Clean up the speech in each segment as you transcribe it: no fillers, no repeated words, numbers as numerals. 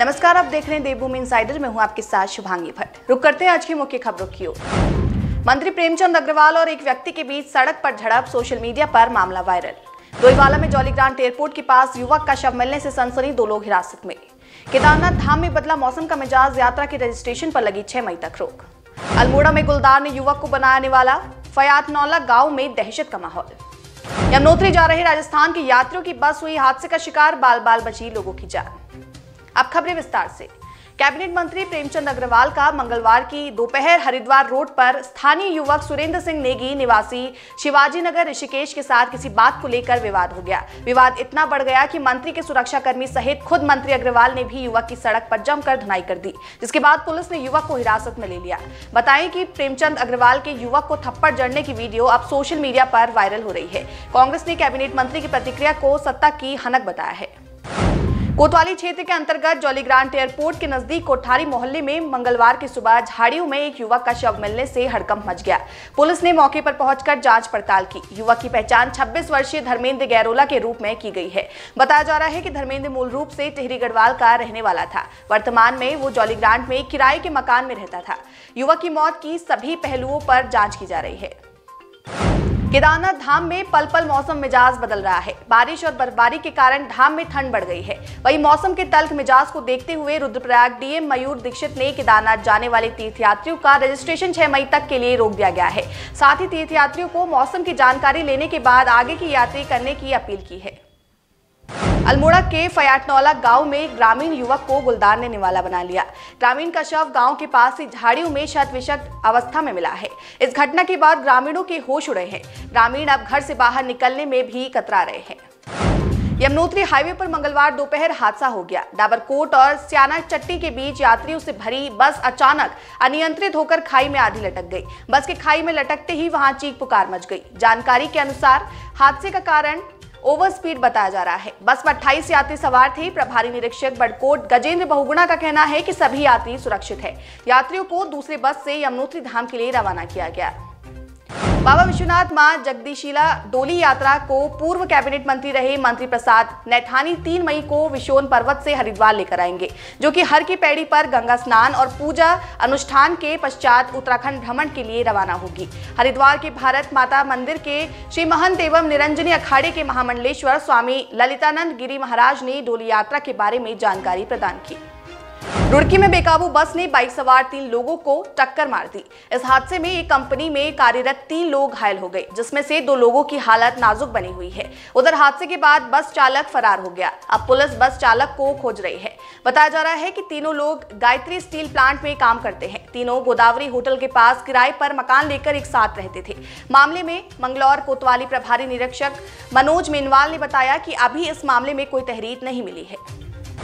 नमस्कार, आप देख रहे हैं देवभूमि इनसाइडर में हूं आपके साथ शुभांगी भट्ट। रुक करते हैं आज की मुख्य खबरों की ओर। मंत्री प्रेमचंद अग्रवाल और एक व्यक्ति के बीच सड़क पर झड़प, सोशल मीडिया पर मामला वायरल। डोईवाला में जॉलीग्रांट एयरपोर्ट के पास युवक का शव मिलने से सनसनी, 2 लोग हिरासत में। केदारनाथ धाम में बदला मौसम का मिजाज, यात्रा के रजिस्ट्रेशन पर लगी 6 मई तक रोक। अल्मोड़ा में गुलदार ने युवक को बनाया निवाला, फयातनौला गांव में दहशत का माहौल। यमुनोत्री जा रहे राजस्थान के यात्रियों की बस हुई हादसे का शिकार, बाल बाल बची लोगों की जान। अब खबरें विस्तार से। कैबिनेट मंत्री प्रेमचंद अग्रवाल का मंगलवार की दोपहर हरिद्वार रोड पर स्थानीय युवक सुरेंद्र सिंह नेगी निवासी शिवाजी नगर ऋषिकेश के साथ किसी बात को लेकर विवाद हो गया। विवाद इतना बढ़ गया कि मंत्री के सुरक्षाकर्मी सहित खुद मंत्री अग्रवाल ने भी युवक की सड़क पर जमकर धुनाई कर दी, जिसके बाद पुलिस ने युवक को हिरासत में ले लिया। बताएं कि प्रेमचंद अग्रवाल के युवक को थप्पड़ जड़ने की वीडियो अब सोशल मीडिया पर वायरल हो रही है। कांग्रेस ने कैबिनेट मंत्री की प्रतिक्रिया को सत्ता की हनक बताया है। कोतवाली क्षेत्र के अंतर्गत जॉलीग्रांट एयरपोर्ट के नजदीक कोठारी मोहल्ले में मंगलवार की सुबह झाड़ियों में एक युवक का शव मिलने से हड़कंप मच गया। पुलिस ने मौके पर पहुंचकर जांच पड़ताल की। युवक की पहचान 26 वर्षीय धर्मेंद्र गैरोला के रूप में की गई है। बताया जा रहा है कि धर्मेंद्र मूल रूप से टिहरी गढ़वाल का रहने वाला था। वर्तमान में वो जॉलीग्रांट में किराए के मकान में रहता था। युवक की मौत की सभी पहलुओं पर जांच की जा रही है। केदारनाथ धाम में पल पल मौसम मिजाज बदल रहा है। बारिश और बर्फबारी के कारण धाम में ठंड बढ़ गई है। वहीं मौसम के तल्ख मिजाज को देखते हुए रुद्रप्रयाग डीएम मयूर दीक्षित ने केदारनाथ जाने वाले तीर्थयात्रियों का रजिस्ट्रेशन 6 मई तक के लिए रोक दिया गया है। साथ ही तीर्थयात्रियों को मौसम की जानकारी लेने के बाद आगे की यात्रा करने की अपील की है। अल्मोड़ा के फयातनौला गांव में ग्रामीण युवक को गुलदार ने निवाला बना लिया। ग्रामीण का शव गांव के पास ही झाड़ियों में क्षत-विक्षत अवस्था में मिला है। इस घटना के बाद ग्रामीणों के होश उड़े हैं। ग्रामीण अब घर से बाहर निकलने में भी कतरा रहे हैं। यमुनोत्री हाईवे पर मंगलवार दोपहर हादसा हो गया। डाबरकोट और स्याना चट्टी के बीच यात्रियों से भरी बस अचानक अनियंत्रित होकर खाई में आधी लटक गई। बस के खाई में लटकते ही वहां चीख पुकार मच गई। जानकारी के अनुसार हादसे का कारण ओवर स्पीड बताया जा रहा है। बस में 28 यात्री सवार थे। प्रभारी निरीक्षक बड़कोट गजेंद्र बहुगुणा का कहना है कि सभी यात्री सुरक्षित हैं। यात्रियों को दूसरे बस से यमुनोत्री धाम के लिए रवाना किया गया। बाबा विश्वनाथ मां जगदीशिला डोली यात्रा को पूर्व कैबिनेट मंत्री रहे मंत्री प्रसाद नैथानी 3 मई को विशोन पर्वत से हरिद्वार लेकर आएंगे, जो कि हर की पैड़ी पर गंगा स्नान और पूजा अनुष्ठान के पश्चात उत्तराखंड भ्रमण के लिए रवाना होगी। हरिद्वार के भारत माता मंदिर के श्री महंत एवं निरंजनी अखाड़े के महामंडलेश्वर स्वामी ललितानंद गिरी महाराज ने डोली यात्रा के बारे में जानकारी प्रदान की। रुड़की में बेकाबू बस ने बाइक सवार 3 लोगों को टक्कर मार दी। इस हादसे में एक कंपनी में कार्यरत 3 लोग घायल हो गए, जिसमें से 2 लोगों की हालत नाजुक बनी हुई है। उधर हादसे के बाद बस चालक फरार हो गया। अब पुलिस बस चालक को खोज रही है। बताया जा रहा है कि तीनों लोग गायत्री स्टील प्लांट में काम करते हैं। तीनों गोदावरी होटल के पास किराए पर मकान लेकर एक साथ रहते थे। मामले में मंगलौर कोतवाली प्रभारी निरीक्षक मनोज मेनवाल ने बताया कि अभी इस मामले में कोई तहरीर नहीं मिली है।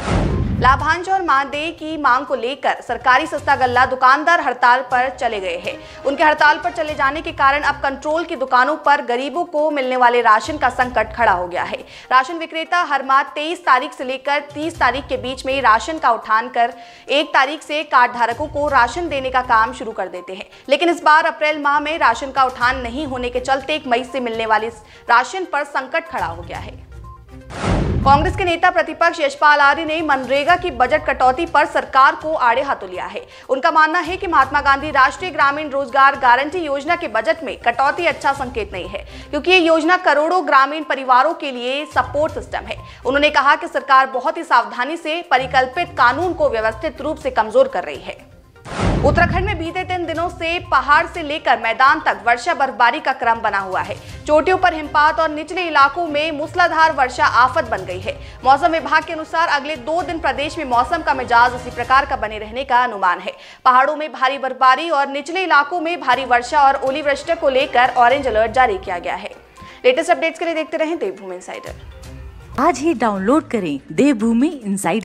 लाभांश और मानदेय की मांग को लेकर सरकारी सस्ता गल्ला दुकानदार हड़ताल पर चले गए हैं। उनके हड़ताल पर चले जाने के कारण अब कंट्रोल की दुकानों पर गरीबों को मिलने वाले राशन का संकट खड़ा हो गया है। राशन विक्रेता हर माह 23 तारीख से लेकर 30 तारीख के बीच में राशन का उठान कर 1 तारीख से कार्ड धारकों को राशन देने का काम शुरू कर देते हैं। लेकिन इस बार अप्रैल माह में राशन का उठान नहीं होने के चलते 1 मई से मिलने वाले राशन पर संकट खड़ा हो गया है। कांग्रेस के नेता प्रतिपक्ष यशपाल आर्य ने मनरेगा की बजट कटौती पर सरकार को आड़े हाथों लिया है। उनका मानना है कि महात्मा गांधी राष्ट्रीय ग्रामीण रोजगार गारंटी योजना के बजट में कटौती अच्छा संकेत नहीं है, क्योंकि ये योजना करोड़ों ग्रामीण परिवारों के लिए सपोर्ट सिस्टम है। उन्होंने कहा कि सरकार बहुत ही सावधानी से परिकल्पित कानून को व्यवस्थित रूप से कमजोर कर रही है। उत्तराखंड में बीते 3 दिनों से पहाड़ से लेकर मैदान तक वर्षा बर्फबारी का क्रम बना हुआ है। चोटियों पर हिमपात और निचले इलाकों में मूसलाधार वर्षा आफत बन गई है। मौसम विभाग के अनुसार अगले 2 दिन प्रदेश में मौसम का मिजाज इसी प्रकार का बने रहने का अनुमान है। पहाड़ों में भारी बर्फबारी और निचले इलाकों में भारी वर्षा और ओलावृष्टि को लेकर ऑरेंज अलर्ट जारी किया गया है। लेटेस्ट अपडेट्स के लिए देखते रहें देवभूमि इनसाइडर। आज ही डाउनलोड करें देवभूमि इनसाइडर।